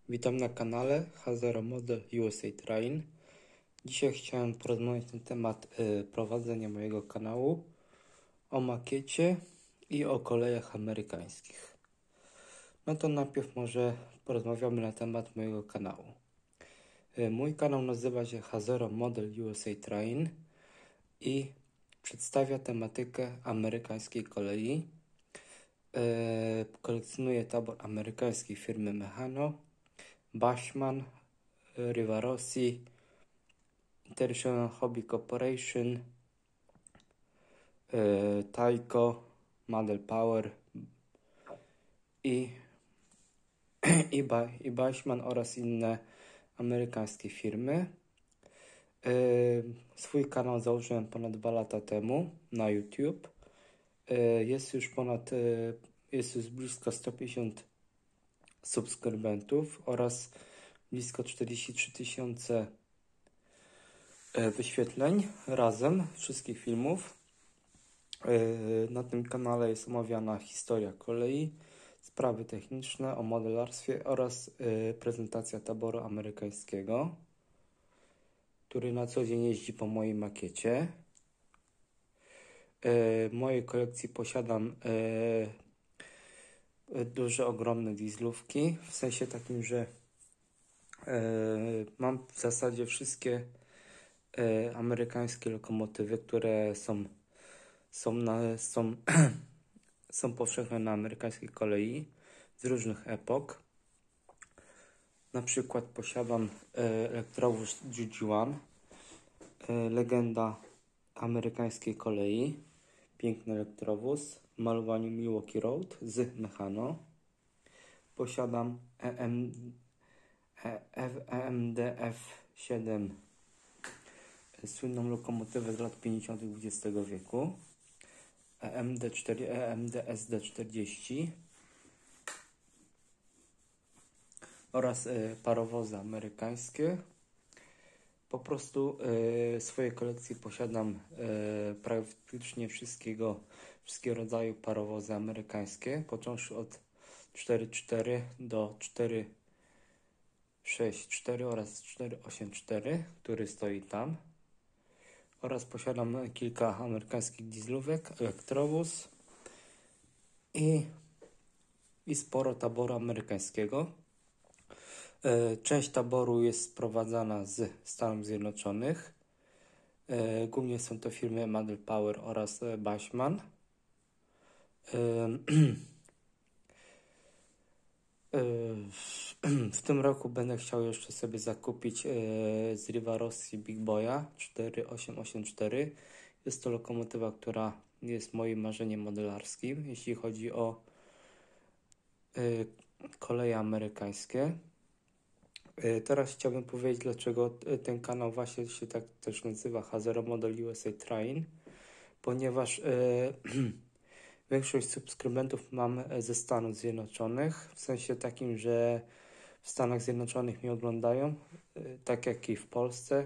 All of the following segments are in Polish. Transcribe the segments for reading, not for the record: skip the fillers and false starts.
Witam na kanale Hazero Model USA Train. Dzisiaj chciałem porozmawiać na temat prowadzenia mojego kanału, o makiecie i o kolejach amerykańskich. No to najpierw może porozmawiamy na temat mojego kanału. Mój kanał nazywa się Hazero Model USA Train i przedstawia tematykę amerykańskiej kolei. Kolekcjonuję tabor amerykańskiej firmy Mechano, Bachmann, Rivarossi, International Hobby Corporation, Tyco, Model Power i Bachmann oraz inne amerykańskie firmy. Swój kanał założyłem ponad 2 lata temu na YouTube. Jest już blisko 150 subskrybentów oraz blisko 43 000 wyświetleń razem wszystkich filmów. Na tym kanale jest omawiana historia kolei, sprawy techniczne o modelarstwie oraz prezentacja taboru amerykańskiego, który na co dzień jeździ po mojej makiecie. W mojej kolekcji posiadam duże, ogromne dieslówki, w sensie takim, że mam w zasadzie wszystkie amerykańskie lokomotywy, które są powszechne na amerykańskiej kolei z różnych epok. Na przykład posiadam elektrowóz GG1, legenda amerykańskiej kolei, piękny elektrowóz w malowaniu Milwaukee Road z Mechano. Posiadam EMDF-7, słynną lokomotywę z lat 50. XX wieku, EMD SD40 oraz parowozy amerykańskie. Po prostu w swojej kolekcji posiadam praktycznie wszystkie rodzaju parowozy amerykańskie, począwszy od 4.4 do 4.6.4 oraz 4.8.4, który stoi tam. Oraz posiadam kilka amerykańskich dieslówek, elektrowóz i sporo taboru amerykańskiego. Część taboru jest sprowadzana z Stanów Zjednoczonych. Głównie są to firmy Model Power oraz Bachmann. W tym roku będę chciał jeszcze sobie zakupić z Rivarossi Big Boya 4884. Jest to lokomotywa, która jest moim marzeniem modelarskim, jeśli chodzi o koleje amerykańskie. Teraz chciałbym powiedzieć, dlaczego ten kanał właśnie się tak też nazywa Hazero Model USA Train, ponieważ większość subskrybentów mam ze Stanów Zjednoczonych, w sensie takim, że w Stanach Zjednoczonych mnie oglądają, tak jak i w Polsce.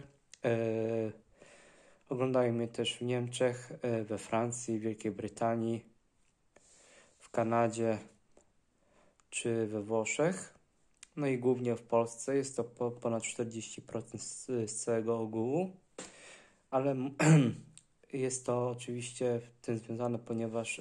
Oglądają mnie też w Niemczech, we Francji, Wielkiej Brytanii, w Kanadzie czy we Włoszech. No i głównie w Polsce jest to ponad 40% z całego ogółu, ale jest to oczywiście z tym związane, ponieważ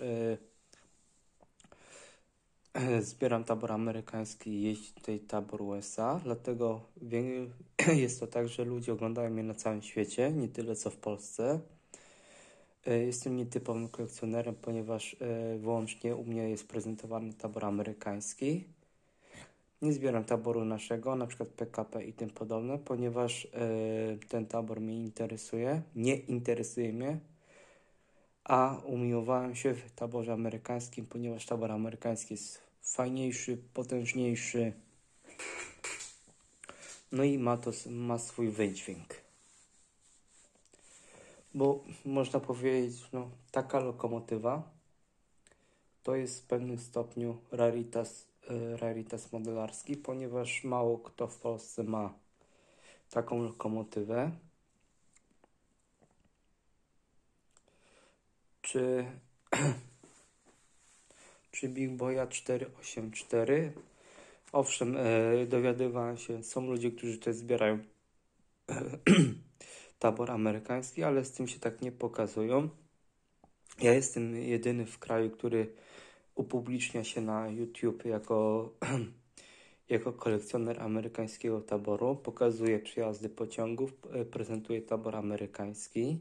zbieram tabor amerykański i jeździ tutaj tabor USA, dlatego jest to tak, że ludzie oglądają mnie na całym świecie, nie tyle co w Polsce. Jestem nietypowym kolekcjonerem, ponieważ wyłącznie u mnie jest prezentowany tabor amerykański. Nie zbieram taboru naszego, na przykład PKP i tym podobne, ponieważ ten tabor mnie nie interesuje mnie, a umiłowałem się w taborze amerykańskim, ponieważ tabor amerykański jest fajniejszy, potężniejszy, no i ma swój wydźwięk. Bo można powiedzieć, no, taka lokomotywa to jest w pewnym stopniu rarytas modelarski, ponieważ mało kto w Polsce ma taką lokomotywę. Czy Big Boya 484 Owszem, dowiadywałem się, są ludzie, którzy też zbierają tabor amerykański, ale z tym się tak nie pokazują. Ja jestem jedyny w kraju, który upublicznia się na YouTube jako kolekcjoner amerykańskiego taboru. Pokazuje przejazdy pociągów, prezentuje tabor amerykański,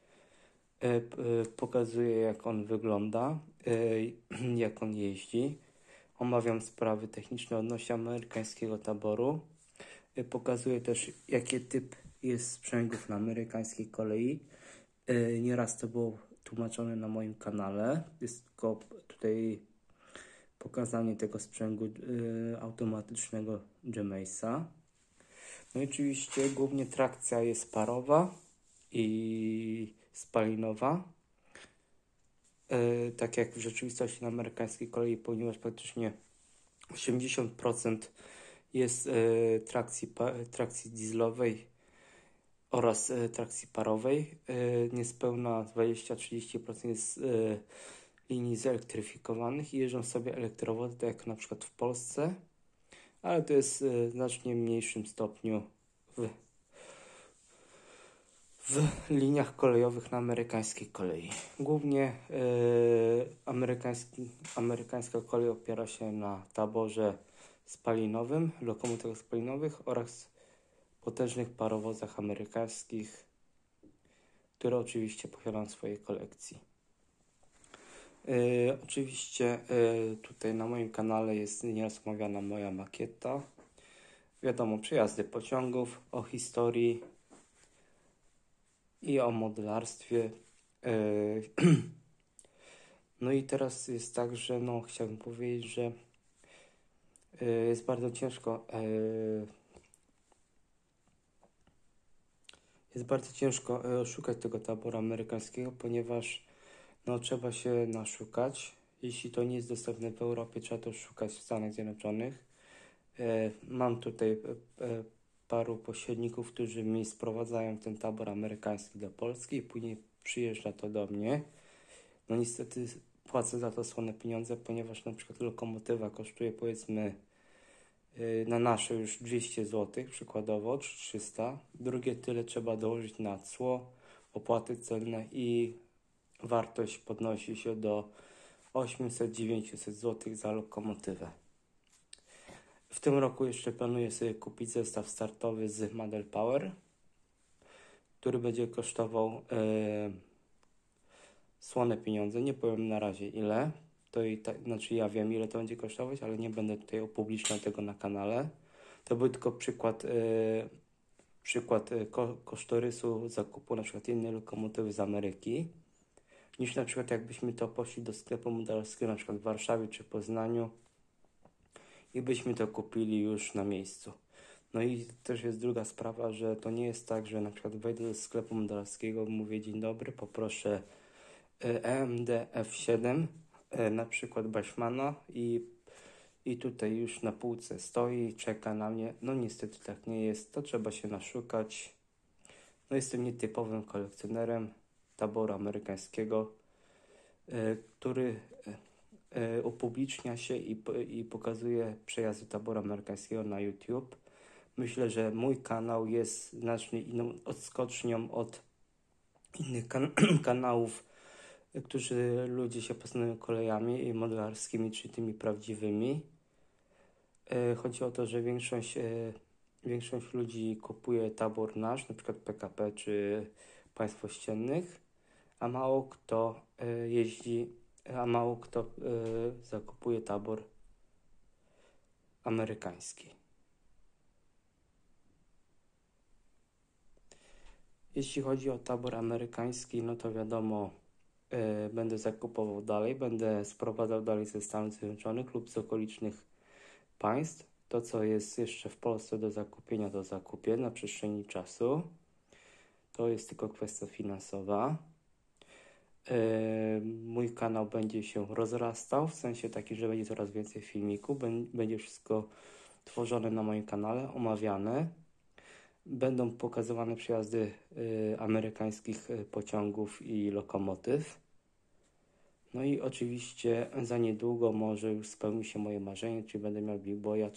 pokazuje jak on wygląda, jak on jeździ. Omawiam sprawy techniczne odnośnie amerykańskiego taboru. Pokazuje też jaki typ jest sprzęgów na amerykańskiej kolei. Nieraz to było tłumaczone na moim kanale. Jest tylko tutaj pokazanie tego sprzęgu automatycznego Jamesa. No i oczywiście głównie trakcja jest parowa i spalinowa. Tak jak w rzeczywistości na amerykańskiej kolei, ponieważ praktycznie 80% jest trakcji dieslowej oraz trakcji parowej. Niespełna 20-30% jest linii zelektryfikowanych i jeżdżą sobie elektrowody, tak jak na przykład w Polsce, ale to jest w znacznie mniejszym stopniu w liniach kolejowych na amerykańskiej kolei. Głównie amerykańska kolej opiera się na taborze spalinowym, lokomotywach spalinowych oraz potężnych parowozach amerykańskich, które oczywiście posiadam w swojej kolekcji. Oczywiście tutaj na moim kanale jest nieraz omawiana moja makieta. Wiadomo, przejazdy pociągów, o historii i o modelarstwie. No i teraz jest tak, że chciałbym powiedzieć, że jest bardzo ciężko szukać tego taboru amerykańskiego, ponieważ trzeba się naszukać. Jeśli to nie jest dostępne w Europie, trzeba to szukać w Stanach Zjednoczonych. Mam tutaj paru pośredników, którzy mi sprowadzają ten tabor amerykański do Polski i później przyjeżdża to do mnie. No niestety płacę za to słone pieniądze, ponieważ na przykład lokomotywa kosztuje powiedzmy na nasze już 200 zł przykładowo, czy 300. Drugie tyle trzeba dołożyć na cło, opłaty celne i wartość podnosi się do 800-900 zł za lokomotywę. W tym roku jeszcze planuję sobie kupić zestaw startowy z Model Power, który będzie kosztował słone pieniądze. Nie powiem na razie ile. Znaczy ja wiem ile to będzie kosztować, ale nie będę tutaj upubliczniał tego na kanale. To był tylko przykład kosztorysu zakupu na przykład innej lokomotywy z Ameryki, niż na przykład jakbyśmy to poszli do sklepu modelarskiego na przykład w Warszawie czy Poznaniu i byśmy to kupili już na miejscu. No i też jest druga sprawa, że to nie jest tak, że na przykład wejdę do sklepu modelarskiego, mówię dzień dobry, poproszę EMD F7, na przykład Bachmana i tutaj już na półce stoi, czeka na mnie. No niestety tak nie jest, to trzeba się naszukać. No jestem nietypowym kolekcjonerem taboru amerykańskiego, który upublicznia się i pokazuje przejazdy taboru amerykańskiego na YouTube. Myślę, że mój kanał jest znacznie inną odskocznią od innych kanałów, którzy ludzie się pasjonują kolejami modelarskimi czy tymi prawdziwymi. Chodzi o to, że większość ludzi kupuje tabor nasz, na przykład PKP czy państw ościennych, a mało kto zakupuje tabor amerykański. Jeśli chodzi o tabor amerykański, no to wiadomo, będę zakupował dalej, będę sprowadzał dalej ze Stanów Zjednoczonych lub z okolicznych państw. To, co jest jeszcze w Polsce do zakupienia, to zakupię na przestrzeni czasu. To jest tylko kwestia finansowa. Mój kanał będzie się rozrastał, w sensie takim, że będzie coraz więcej filmików, będzie wszystko tworzone na moim kanale, omawiane. Będą pokazywane przejazdy amerykańskich pociągów i lokomotyw. No i oczywiście za niedługo może już spełni się moje marzenie, czyli będę miał Big Boya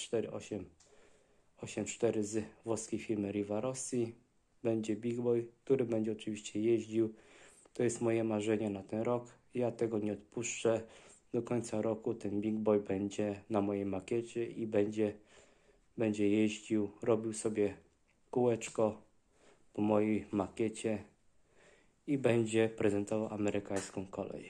484 z włoskiej firmy Riva Rossi. Będzie Big Boy, który będzie oczywiście jeździł. To jest moje marzenie na ten rok. Ja tego nie odpuszczę. Do końca roku ten Big Boy będzie na mojej makiecie i będzie jeździł, robił sobie kółeczko po mojej makiecie i będzie prezentował amerykańską kolej,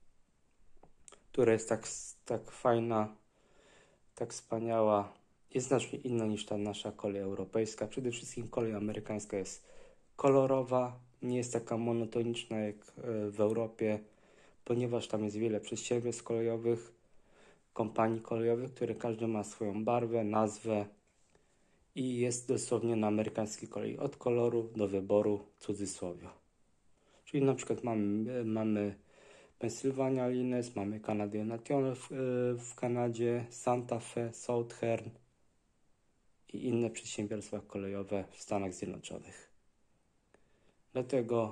która jest tak fajna, tak wspaniała. Jest znacznie inna niż ta nasza kolej europejska. Przede wszystkim kolej amerykańska jest kolorowa, nie jest taka monotoniczna jak w Europie, ponieważ tam jest wiele przedsiębiorstw kolejowych, kompanii kolejowych, które każdy ma swoją barwę, nazwę i jest dosłownie na amerykańskiej kolei od koloru do wyboru w cudzysłowie. Czyli na przykład mamy Pennsylvania Lines, mamy Canadian National w Kanadzie, Santa Fe, Southern i inne przedsiębiorstwa kolejowe w Stanach Zjednoczonych. Dlatego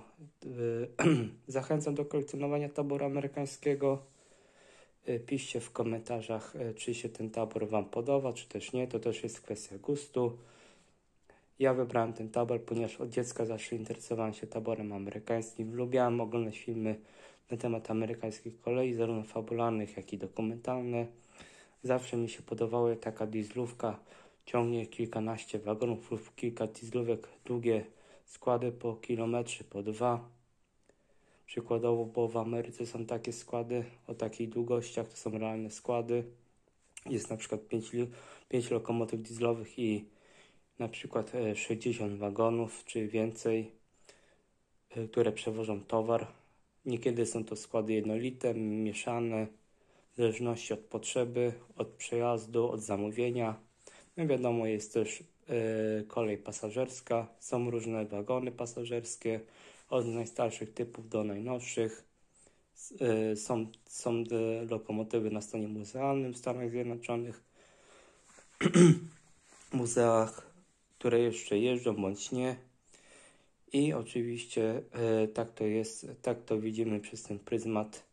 zachęcam do kolekcjonowania taboru amerykańskiego. Piszcie w komentarzach, czy się ten tabor Wam podoba, czy też nie. To też jest kwestia gustu. Ja wybrałem ten tabor, ponieważ od dziecka zawsze interesowałem się taborem amerykańskim. Lubiałem oglądać filmy na temat amerykańskich kolei, zarówno fabularnych, jak i dokumentalne. Zawsze mi się podobała taka dieslówka, ciągnie kilkanaście wagonów lub kilka dieslówek, długie składy po kilometrze, po 2. Przykładowo, bo w Ameryce są takie składy o takich długościach, to są realne składy. Jest na przykład 5 lokomotyw dieslowych i na przykład 60 wagonów czy więcej, które przewożą towar. Niekiedy są to składy jednolite, mieszane, w zależności od potrzeby, od przejazdu, od zamówienia. No wiadomo, jest też kolej pasażerska, są różne wagony pasażerskie, od najstarszych typów do najnowszych. Są lokomotywy na stanie muzealnym w Stanach Zjednoczonych, muzeach, które jeszcze jeżdżą bądź nie. I oczywiście tak to jest, tak to widzimy przez ten pryzmat,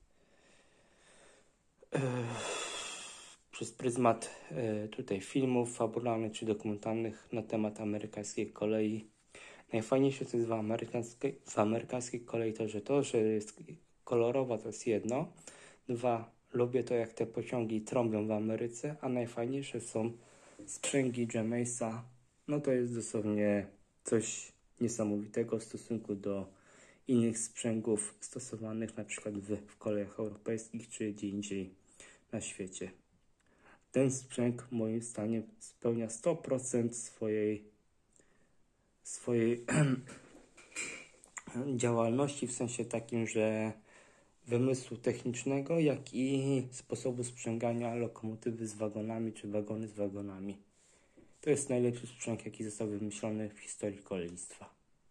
tutaj filmów fabularnych czy dokumentalnych na temat amerykańskiej kolei. Najfajniejsze co jest w amerykańskiej kolei to, że jest kolorowa, to jest jedno. 2, lubię to jak te pociągi trąbią w Ameryce, a najfajniejsze są sprzęgi Jamesa. No to jest dosłownie coś niesamowitego w stosunku do innych sprzęgów stosowanych na przykład w kolejach europejskich czy gdzie indziej na świecie. Ten sprzęg moim zdaniem spełnia 100% swojej działalności, w sensie takim, że wymysłu technicznego, jak i sposobu sprzęgania lokomotywy z wagonami, czy wagony z wagonami. To jest najlepszy sprzęg, jaki został wymyślony w historii kolejnictwa.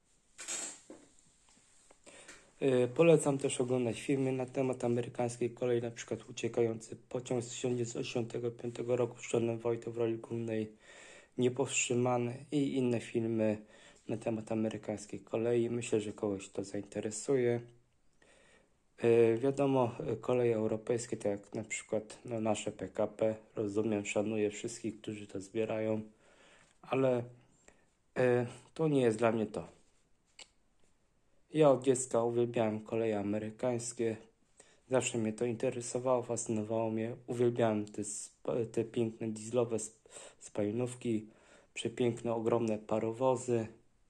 Polecam też oglądać filmy na temat amerykańskiej kolei, na przykład Uciekający pociąg z 1985 roku z Johnem Voight'em w roli głównej, Niepowstrzymany i inne filmy na temat amerykańskiej kolei. Myślę, że kogoś to zainteresuje. Wiadomo, koleje europejskie, tak jak na przykład nasze PKP, rozumiem, szanuję wszystkich, którzy to zbierają, ale to nie jest dla mnie to. Ja od dziecka uwielbiałem koleje amerykańskie, zawsze mnie to interesowało, fascynowało mnie, uwielbiałem te piękne dieslowe spalinówki, przepiękne, ogromne parowozy.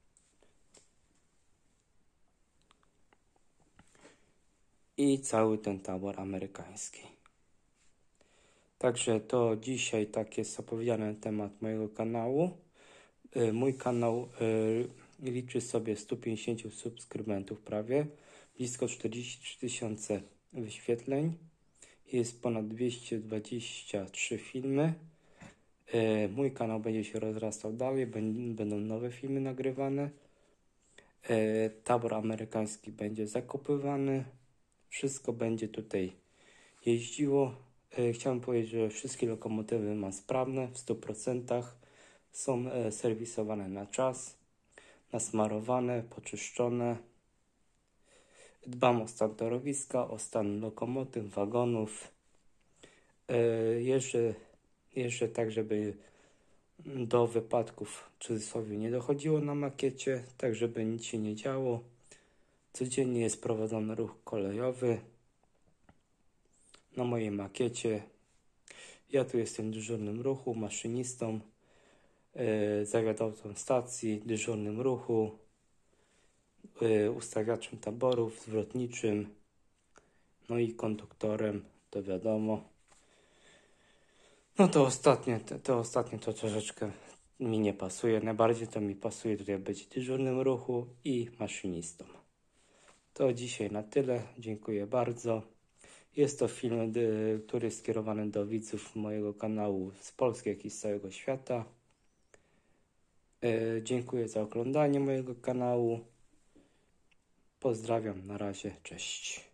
I cały ten tabor amerykański. Także to dzisiaj tak jest opowiedziane na temat mojego kanału. Mój kanał liczy sobie 150 subskrybentów prawie, blisko 43 000 wyświetleń. Jest ponad 223 filmy. Mój kanał będzie się rozrastał dalej, będą nowe filmy nagrywane. Tabor amerykański będzie zakupywany. Wszystko będzie tutaj jeździło. Chciałem powiedzieć, że wszystkie lokomotywy mam sprawne w 100%. Są serwisowane na czas, nasmarowane, poczyszczone. Dbam o stan torowiska, o stan lokomotyw, wagonów. Jeżdżę tak, żeby do wypadków w cudzysłowie nie dochodziło na makiecie, tak żeby nic się nie działo. Codziennie jest prowadzony ruch kolejowy na mojej makiecie. Ja tu jestem dyżurnym ruchu, maszynistą, zawiadowcą stacji, dyżurnym ruchu, ustawiaczem taborów, zwrotniczym, no i konduktorem, to wiadomo. No to ostatnie to troszeczkę mi nie pasuje. Najbardziej to mi pasuje tutaj być dyżurnym ruchu i maszynistą. To dzisiaj na tyle. Dziękuję bardzo. Jest to film, który jest skierowany do widzów mojego kanału z Polski, jak i z całego świata. Dziękuję za oglądanie mojego kanału. Pozdrawiam, na razie, cześć.